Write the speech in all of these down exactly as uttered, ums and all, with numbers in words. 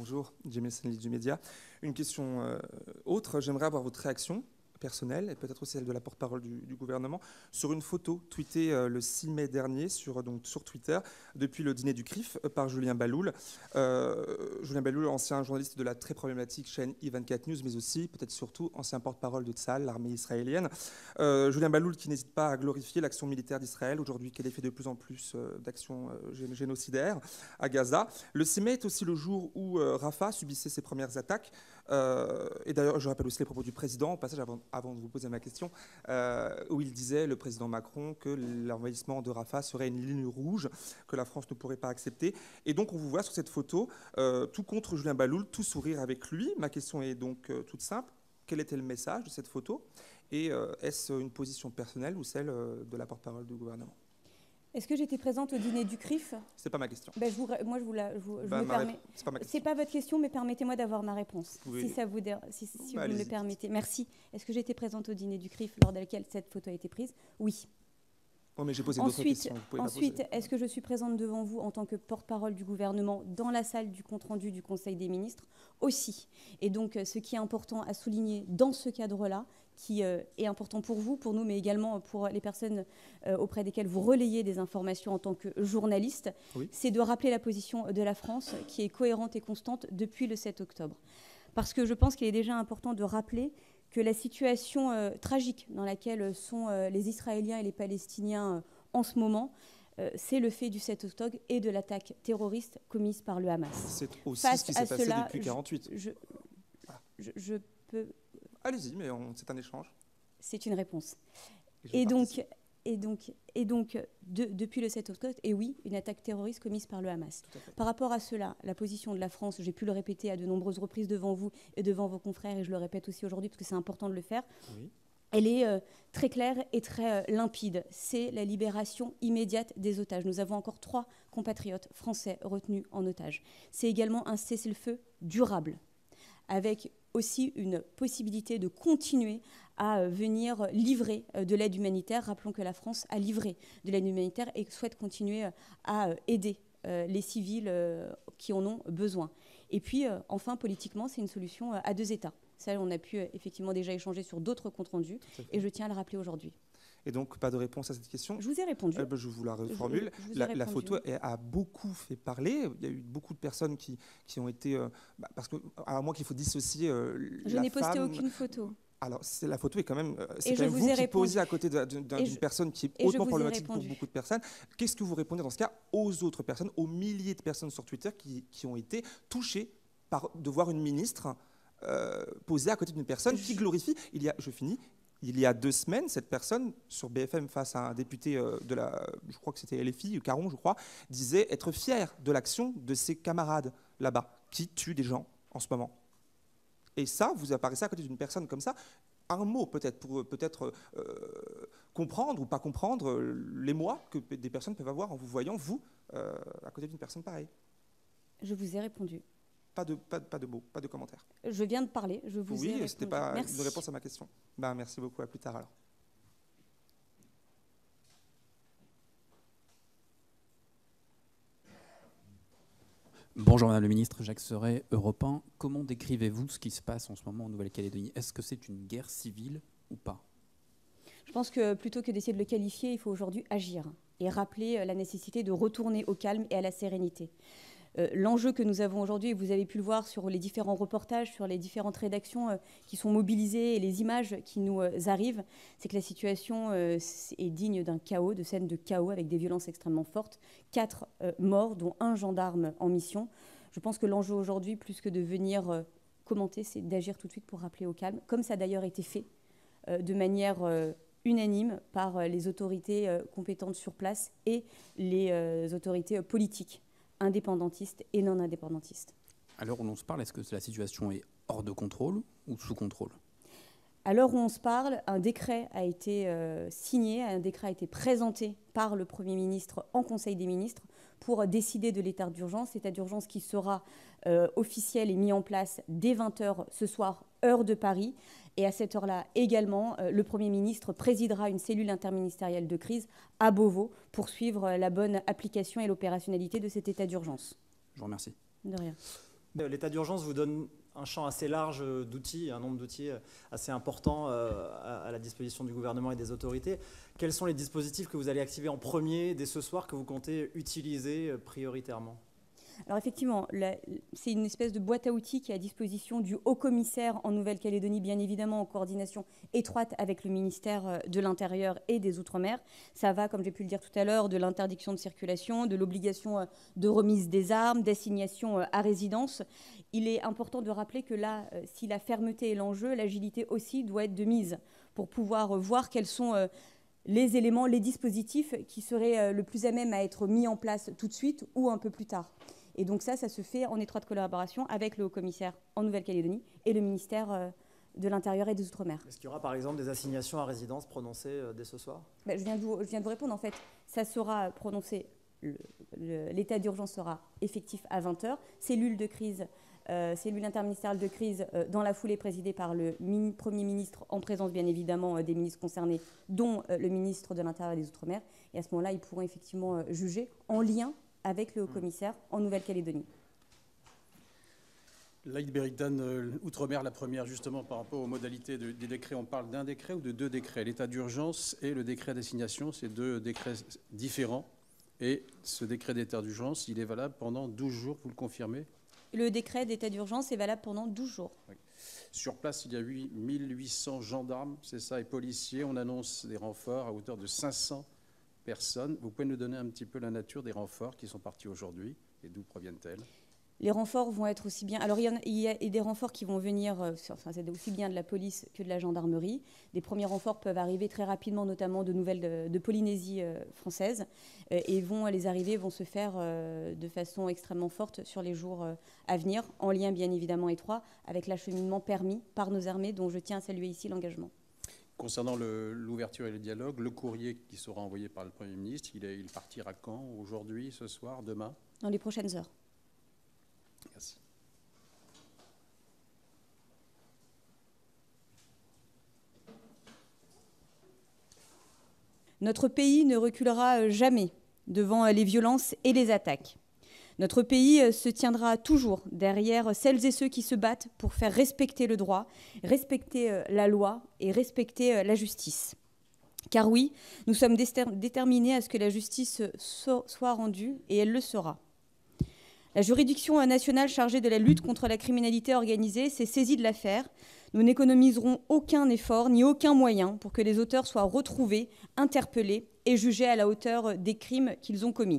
bonjour, Jamil Senli du Média. Une question euh, autre, j'aimerais avoir votre réaction personnelle et peut-être aussi celle de la porte-parole du, du gouvernement sur une photo tweetée euh, le six mai dernier sur, donc, sur Twitter depuis le dîner du C R I F euh, par Julien Baloul. Euh, Julien Baloul, ancien journaliste de la très problématique chaîne I vingt-quatre News, mais aussi peut-être surtout ancien porte-parole de Tsahal, l'armée israélienne. Euh, Julien Baloul qui n'hésite pas à glorifier l'action militaire d'Israël aujourd'hui qu'elle est fait de plus en plus euh, d'actions euh, génocidaires à Gaza. Le six mai est aussi le jour où euh, Rafah subissait ses premières attaques. Euh, et d'ailleurs, je rappelle aussi les propos du président, au passage, avant, avant de vous poser ma question, euh, où il disait, le président Macron, que l'envahissement de Rafah serait une ligne rouge que la France ne pourrait pas accepter. Et donc, on vous voit sur cette photo, euh, tout contre Julien Baloul, tout sourire avec lui. Ma question est donc euh, toute simple. Quel était le message de cette photo? Et euh, est-ce une position personnelle ou celle euh, de la porte-parole du gouvernement? Est-ce que j'étais présente au dîner du C R I F? C'est pas ma question. Ben, je vous, moi, je vous la, je vous, je bah, me permets. C'est pas ma question. C'est pas votre question, mais permettez-moi d'avoir ma réponse, Oui. si ça vous, dé... si, si bah, vous me le permettez. Merci. Est-ce que j'étais présente au dîner du C R I F lors de laquelle cette photo a été prise? Oui. Oh, mais j'ai posé d'autres questions. Ensuite, est-ce que je suis présente devant vous en tant que porte-parole du gouvernement dans la salle du compte-rendu du Conseil des ministres? Aussi. Et donc, ce qui est important à souligner dans ce cadre-là, qui euh, est important pour vous, pour nous, mais également pour les personnes euh, auprès desquelles vous relayez des informations en tant que journaliste, oui. c'est de rappeler la position de la France qui est cohérente et constante depuis le sept octobre. Parce que je pense qu'il est déjà important de rappeler que la situation euh, tragique dans laquelle sont euh, les Israéliens et les Palestiniens euh, en ce moment, euh, c'est le fait du sept octobre et de l'attaque terroriste commise par le Hamas. C'est aussi Face ce qui s'est passé cela, depuis quarante-huit. Je, je, je peux... Allez-y, mais on... c'est un échange. C'est une réponse. Et, et donc, et donc, et donc de, depuis le sept octobre, et oui, une attaque terroriste commise par le Hamas. Par rapport à cela, la position de la France, j'ai pu le répéter à de nombreuses reprises devant vous et devant vos confrères, et je le répète aussi aujourd'hui parce que c'est important de le faire, oui. Elle est euh, très claire et très euh, limpide. C'est la libération immédiate des otages. Nous avons encore trois compatriotes français retenus en otage. C'est également un cessez-le-feu durable, avec aussi une possibilité de continuer à euh, venir livrer euh, de l'aide humanitaire. Rappelons que la France a livré de l'aide humanitaire et souhaite continuer euh, à euh, aider euh, les civils euh, qui en ont besoin. Et puis, euh, enfin, politiquement, c'est une solution euh, à deux États. Ça, on a pu euh, effectivement déjà échanger sur d'autres comptes rendus, et je tiens à le rappeler aujourd'hui. Et donc, pas de réponse à cette question? Je vous ai répondu. Euh, ben, je vous la reformule. Je, je vous la, la photo a beaucoup fait parler. Il y a eu beaucoup de personnes qui, qui ont été... Euh, bah, parce que, à moins qu'il faut dissocier euh, Je n'ai posté aucune photo. Alors, la photo est quand même... Euh, c'est quand même vous, vous qui posez à côté d'une personne qui est hautement problématique pour beaucoup de personnes. Qu'est-ce que vous répondez dans ce cas aux autres personnes, aux milliers de personnes sur Twitter qui, qui ont été touchées par de voir une ministre euh, posée à côté d'une personne je... qui glorifie... Il y a, je finis... Il y a deux semaines, cette personne, sur B F M, face à un député de la, je crois que c'était L F I, Caron, je crois, disait être fier de l'action de ses camarades là-bas, qui tuent des gens en ce moment. Et ça, vous apparaissez à côté d'une personne comme ça, un mot peut-être, pour peut-être euh, comprendre ou pas comprendre l'émoi que des personnes peuvent avoir en vous voyant, vous, euh, à côté d'une personne pareille. Je vous ai répondu. Pas de, pas, pas de mots, pas de commentaires. Je viens de parler, je vous oui, ai répondu. Oui, c'était pas merci. une réponse à ma question. Ben, merci beaucoup, à plus tard alors. Bonjour Madame le Ministre, Jacques Serret, Europe un. Comment décrivez-vous ce qui se passe en ce moment en Nouvelle-Calédonie? Est-ce que c'est une guerre civile ou pas? Je pense que plutôt que d'essayer de le qualifier, il faut aujourd'hui agir et rappeler la nécessité de retourner au calme et à la sérénité. Euh, L'enjeu que nous avons aujourd'hui, et vous avez pu le voir sur les différents reportages, sur les différentes rédactions euh, qui sont mobilisées et les images qui nous euh, arrivent, c'est que la situation euh, est digne d'un chaos, de scènes de chaos avec des violences extrêmement fortes. Quatre euh, morts, dont un gendarme en mission. Je pense que l'enjeu aujourd'hui, plus que de venir euh, commenter, c'est d'agir tout de suite pour rappeler au calme, comme ça a d'ailleurs été fait euh, de manière euh, unanime par euh, les autorités euh, compétentes sur place et les euh, autorités euh, politiques, indépendantistes et non indépendantistes. À l'heure où l'on se parle, est-ce que la situation est hors de contrôle ou sous contrôle? À l'heure où on se parle, un décret a été euh, signé, un décret a été présenté par le Premier ministre en Conseil des ministres pour décider de l'état d'urgence, l'état d'urgence qui sera euh, officiel et mis en place dès vingt heures ce soir, heure de Paris. Et à cette heure-là également, euh, le Premier ministre présidera une cellule interministérielle de crise à Beauvau pour suivre la bonne application et l'opérationnalité de cet état d'urgence. Je vous remercie. De rien. L'état d'urgence vous donne un champ assez large d'outils, un nombre d'outils assez important à la disposition du gouvernement et des autorités. Quels sont les dispositifs que vous allez activer en premier dès ce soir, que vous comptez utiliser prioritairement ? Alors effectivement, c'est une espèce de boîte à outils qui est à disposition du haut-commissaire en Nouvelle-Calédonie, bien évidemment en coordination étroite avec le ministère de l'Intérieur et des Outre-mer. Ça va, comme j'ai pu le dire tout à l'heure, de l'interdiction de circulation, de l'obligation de remise des armes, d'assignation à résidence. Il est important de rappeler que là, si la fermeté est l'enjeu, l'agilité aussi doit être de mise pour pouvoir voir quels sont les éléments, les dispositifs qui seraient le plus à même à être mis en place tout de suite ou un peu plus tard. Et donc ça, ça se fait en étroite collaboration avec le haut-commissaire en Nouvelle-Calédonie et le ministère de l'Intérieur et des Outre-mer. Est-ce qu'il y aura par exemple des assignations à résidence prononcées dès ce soir ? ben, je, viens de vous, je viens de vous répondre. En fait, ça sera prononcé, l'état d'urgence sera effectif à vingt heures. Cellule de crise, euh, cellule interministérielle de crise euh, dans la foulée présidée par le mini, Premier ministre en présence bien évidemment euh, des ministres concernés, dont euh, le ministre de l'Intérieur et des Outre-mer. Et à ce moment-là, ils pourront effectivement euh, juger en lien avec le haut-commissaire en Nouvelle-Calédonie. Laïd Beridhan, euh, Outre-mer, la première, justement, par rapport aux modalités de, des décrets. On parle d'un décret ou de deux décrets? L'état d'urgence et le décret d'assignation, c'est deux décrets différents. Et ce décret d'état d'urgence, il est valable pendant douze jours, vous le confirmez? Le décret d'état d'urgence est valable pendant douze jours. Oui. Sur place, il y a mille huit cents gendarmes, c'est ça, et policiers. On annonce des renforts à hauteur de cinq cents personnes. Vous pouvez nous donner un petit peu la nature des renforts qui sont partis aujourd'hui et d'où proviennent-elles? Les renforts vont être aussi bien... Alors, il y, en a, il y a des renforts qui vont venir, euh, enfin, c'est aussi bien de la police que de la gendarmerie. Des premiers renforts peuvent arriver très rapidement, notamment de nouvelles de, de Polynésie euh, française. Euh, et vont, les arrivées vont se faire euh, de façon extrêmement forte sur les jours euh, à venir, en lien bien évidemment étroit avec l'acheminement permis par nos armées, dont je tiens à saluer ici l'engagement. Concernant l'ouverture et le dialogue, le courrier qui sera envoyé par le Premier ministre, il, est, il partira quand? Aujourd'hui, ce soir, demain? Dans les prochaines heures. Merci. Notre pays ne reculera jamais devant les violences et les attaques. Notre pays se tiendra toujours derrière celles et ceux qui se battent pour faire respecter le droit, respecter la loi et respecter la justice. Car oui, nous sommes déterminés à ce que la justice soit rendue, et elle le sera. La juridiction nationale chargée de la lutte contre la criminalité organisée s'est saisie de l'affaire. Nous n'économiserons aucun effort ni aucun moyen pour que les auteurs soient retrouvés, interpellés et jugés à la hauteur des crimes qu'ils ont commis.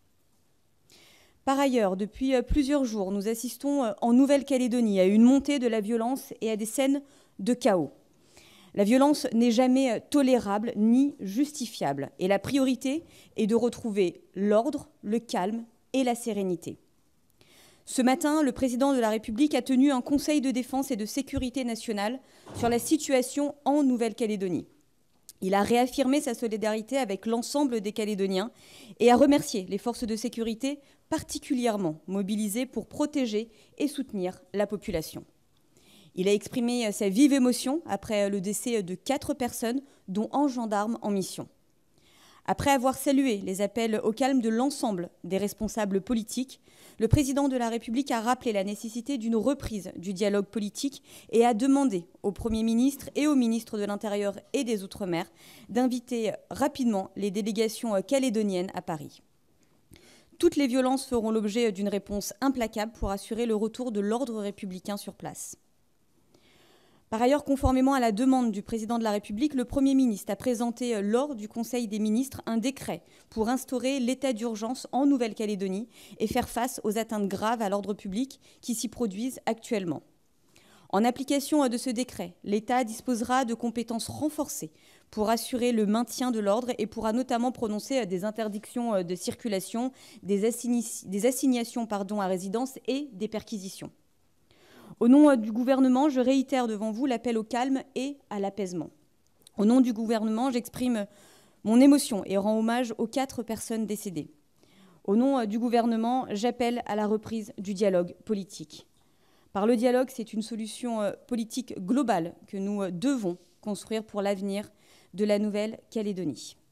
Par ailleurs, depuis plusieurs jours, nous assistons en Nouvelle-Calédonie à une montée de la violence et à des scènes de chaos. La violence n'est jamais tolérable ni justifiable, et la priorité est de retrouver l'ordre, le calme et la sérénité. Ce matin, le président de la République a tenu un conseil de défense et de sécurité nationale sur la situation en Nouvelle-Calédonie. Il a réaffirmé sa solidarité avec l'ensemble des Calédoniens et a remercié les forces de sécurité particulièrement mobilisées pour protéger et soutenir la population. Il a exprimé sa vive émotion après le décès de quatre personnes, dont un gendarme en mission. Après avoir salué les appels au calme de l'ensemble des responsables politiques, le président de la République a rappelé la nécessité d'une reprise du dialogue politique et a demandé au Premier ministre et au ministre de l'Intérieur et des Outre-mer d'inviter rapidement les délégations calédoniennes à Paris. Toutes les violences feront l'objet d'une réponse implacable pour assurer le retour de l'ordre républicain sur place. Par ailleurs, conformément à la demande du président de la République, le Premier ministre a présenté lors du Conseil des ministres un décret pour instaurer l'état d'urgence en Nouvelle-Calédonie et faire face aux atteintes graves à l'ordre public qui s'y produisent actuellement. En application de ce décret, l'État disposera de compétences renforcées pour assurer le maintien de l'ordre et pourra notamment prononcer des interdictions de circulation, des, assign- des assignations pardon, à résidence et des perquisitions. Au nom du gouvernement, je réitère devant vous l'appel au calme et à l'apaisement. Au nom du gouvernement, j'exprime mon émotion et rends hommage aux quatre personnes décédées. Au nom du gouvernement, j'appelle à la reprise du dialogue politique. Par le dialogue, c'est une solution politique globale que nous devons construire pour l'avenir de la Nouvelle-Calédonie.